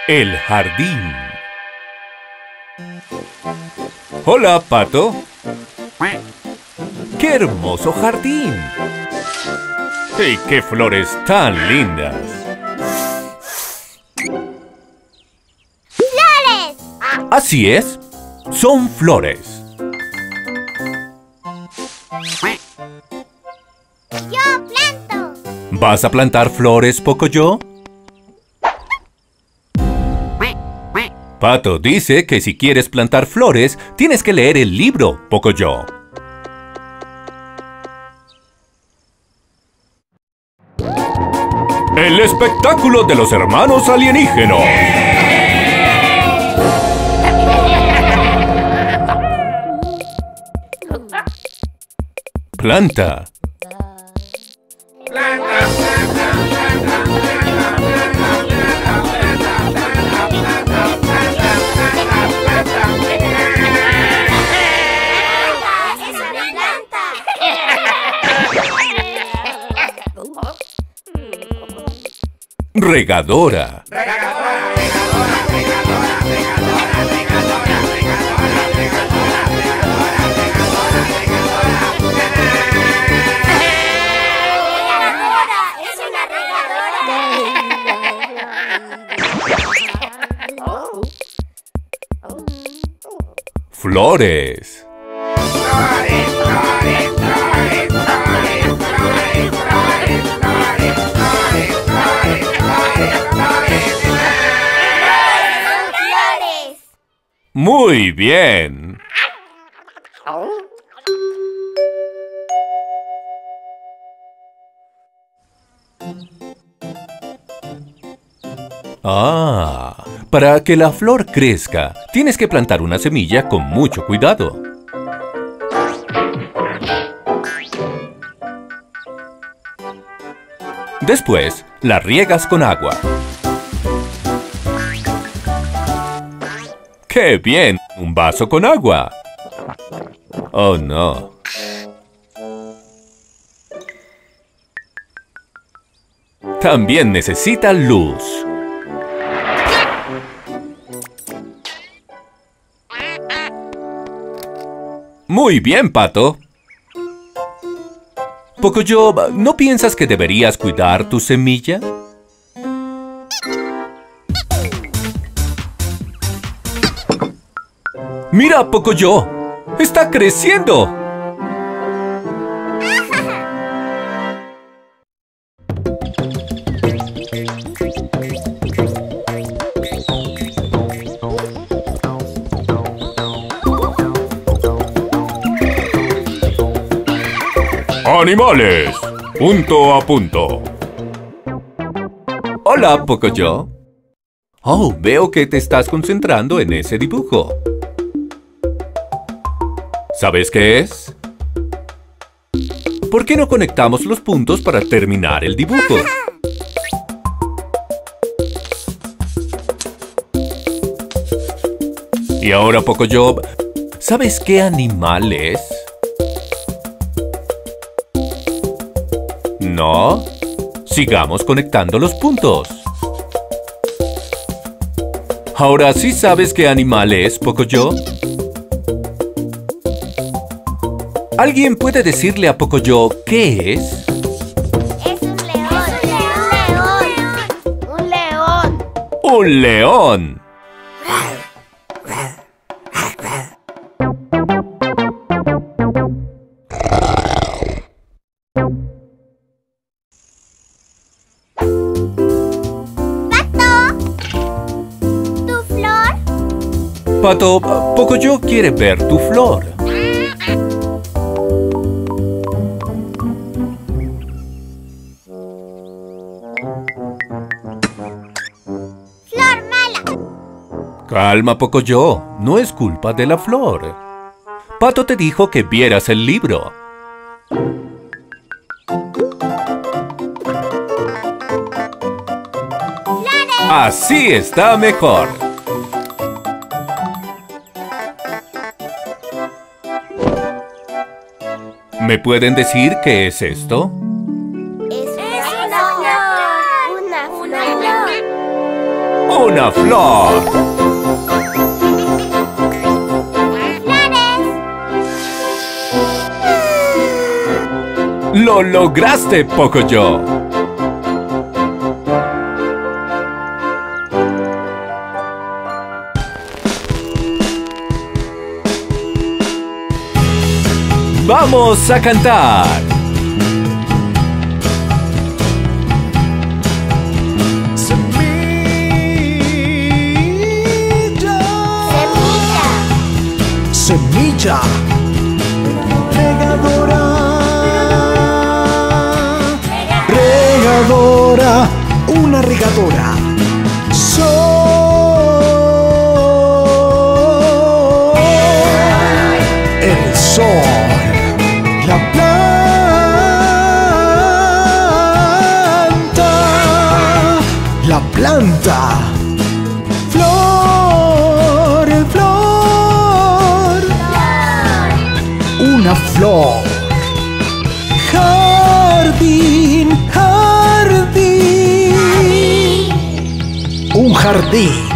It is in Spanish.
El jardín. Hola, Pato. ¡Qué hermoso jardín! ¡Y qué flores tan lindas! ¡Flores! Así es, son flores. ¡Yo planto! ¿Vas a plantar flores, Pocoyo? Pato dice que si quieres plantar flores, tienes que leer el libro, Pocoyo. El espectáculo de los hermanos alienígenos. Planta. Regadora. Flores. Muy bien. Para que la flor crezca, tienes que plantar una semilla con mucho cuidado. Después, la riegas con agua. ¡Qué bien! ¡Un vaso con agua! ¡Oh, no! También necesita luz. Muy bien, Pato. Pocoyo, ¿no piensas que deberías cuidar tu semilla? ¡Mira, Pocoyo! ¡Está creciendo! ¡Animales! Punto a punto. Hola, Pocoyo. Oh, veo que te estás concentrando en ese dibujo. ¿Sabes qué es? ¿Por qué no conectamos los puntos para terminar el dibujo? Y ahora, Pocoyo, ¿sabes qué animal es? ¿No? Sigamos conectando los puntos. ¿Ahora sí sabes qué animal es, Pocoyo? ¿Alguien puede decirle a Pocoyo qué es? Es un león. Un león. ¡Un león! Pato, Pocoyo quiere ver tu flor. Flor mala. Calma, Pocoyo. No es culpa de la flor. Pato te dijo que vieras el libro. Flores. Así está mejor. ¿Me pueden decir qué es esto? Es una flor. Una flor. una flor. ¡Lo lograste, Pocoyo! ¡Vamos a cantar! Semilla, regadora, regadora, una regadora. Sol, el sol, la planta, flor, flor. Una flor, jardín, jardín, un jardín.